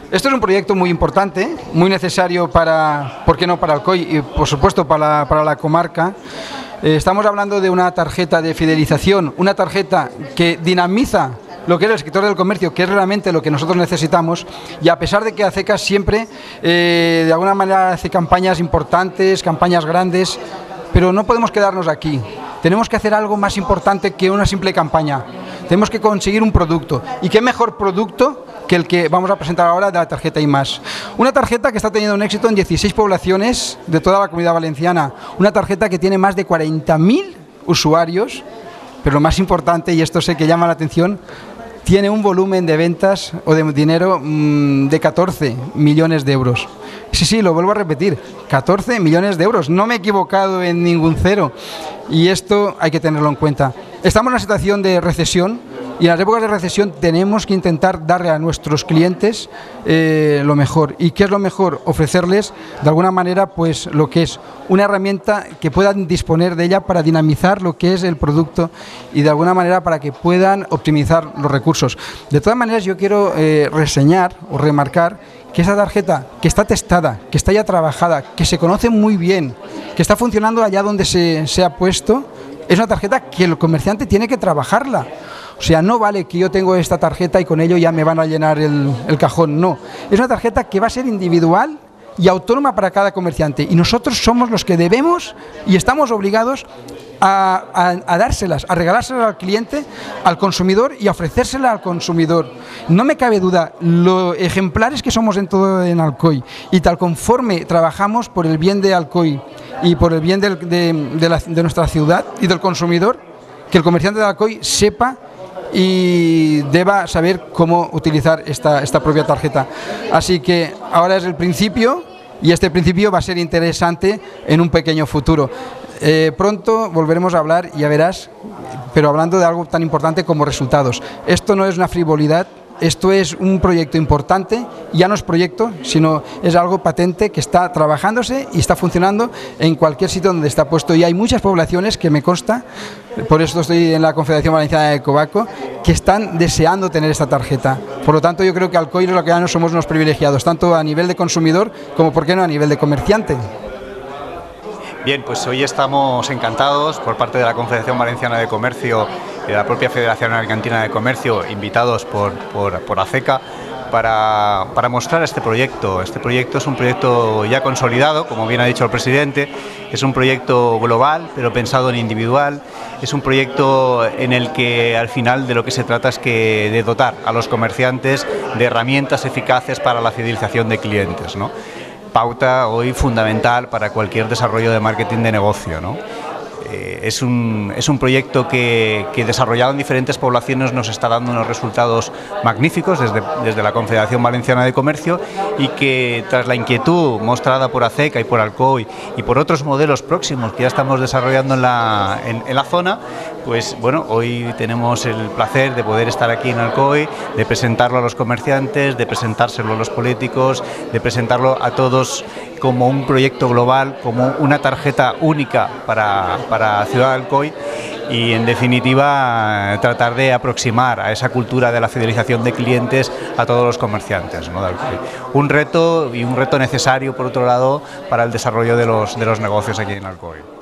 Esto es un proyecto muy importante, muy necesario para, ¿por qué no para Alcoy? Y por supuesto para la comarca. Estamos hablando de una tarjeta de fidelización, una tarjeta que dinamiza lo que es el sector del comercio, que es realmente lo que nosotros necesitamos, y a pesar de que ACECA siempre, de alguna manera, hace campañas importantes, campañas grandes, pero no podemos quedarnos aquí. Tenemos que hacer algo más importante que una simple campaña. Tenemos que conseguir un producto. ¿Y qué mejor producto que el que vamos a presentar ahora de la tarjeta I+. Una tarjeta que está teniendo un éxito en 16 poblaciones de toda la Comunidad Valenciana. Una tarjeta que tiene más de 40.000 usuarios, pero lo más importante, y esto sé que llama la atención, tiene un volumen de ventas o de dinero de 14 millones de euros. Sí, lo vuelvo a repetir, 14 millones de euros. No me he equivocado en ningún cero. Y esto hay que tenerlo en cuenta. Estamos en una situación de recesión y en las épocas de recesión tenemos que intentar darle a nuestros clientes lo mejor. ¿Y qué es lo mejor? Ofrecerles de alguna manera pues lo que es una herramienta que puedan disponer de ella para dinamizar lo que es el producto y de alguna manera para que puedan optimizar los recursos. De todas maneras, yo quiero reseñar o remarcar que esa tarjeta que está testada, que está ya trabajada, que se conoce muy bien, que está funcionando allá donde se ha puesto, es una tarjeta que el comerciante tiene que trabajarla. O sea, no vale que yo tengo esta tarjeta y con ello ya me van a llenar el cajón, no. Es una tarjeta que va a ser individual y autónoma para cada comerciante, y nosotros somos los que debemos y estamos obligados a dárselas, a regalárselas al cliente, al consumidor, y a ofrecérselas al consumidor. No me cabe duda lo ejemplares que somos en Alcoy, y tal conforme trabajamos por el bien de Alcoy y por el bien de nuestra ciudad y del consumidor, que el comerciante de Alcoy sepa y deba saber cómo utilizar esta propia tarjeta. Así que ahora es el principio, y este principio va a ser interesante en un pequeño futuro. Pronto volveremos a hablar, ya verás, pero hablando de algo tan importante como resultados. Esto no es una frivolidad, esto es un proyecto importante, ya no es proyecto, sino es algo patente que está trabajándose y está funcionando en cualquier sitio donde está puesto. Y hay muchas poblaciones que me consta, por eso estoy en la Confederación Valenciana de Cobaco, que están deseando tener esta tarjeta. Por lo tanto, yo creo que Alcoy y los alcoyanos somos unos privilegiados, tanto a nivel de consumidor como, ¿por qué no?, a nivel de comerciante. Bien, pues hoy estamos encantados por parte de la Confederación Valenciana de Comercio y de la propia Federación Alicantina de Comercio, invitados por ACECA para mostrar este proyecto. Este proyecto es un proyecto ya consolidado, como bien ha dicho el presidente, es un proyecto global, pero pensado en individual, es un proyecto en el que al final de lo que se trata es de dotar a los comerciantes de herramientas eficaces para la fidelización de clientes, ¿no? Pauta hoy fundamental para cualquier desarrollo de marketing de negocio, ¿no? Es un proyecto que desarrollado en diferentes poblaciones nos está dando unos resultados magníficos desde la Confederación Valenciana de Comercio, y que tras la inquietud mostrada por ACECA y por Alcoy y por otros modelos próximos que ya estamos desarrollando en la zona, pues bueno, hoy tenemos el placer de poder estar aquí en Alcoy, de presentarlo a los comerciantes, de presentárselo a los políticos, de presentarlo a todos como un proyecto global, como una tarjeta única para Ciudad de Alcoy, y en definitiva tratar de aproximar a esa cultura de la fidelización de clientes a todos los comerciantes, ¿no?, de Alcoy. Un reto, y un reto necesario por otro lado para el desarrollo de los negocios aquí en Alcoy.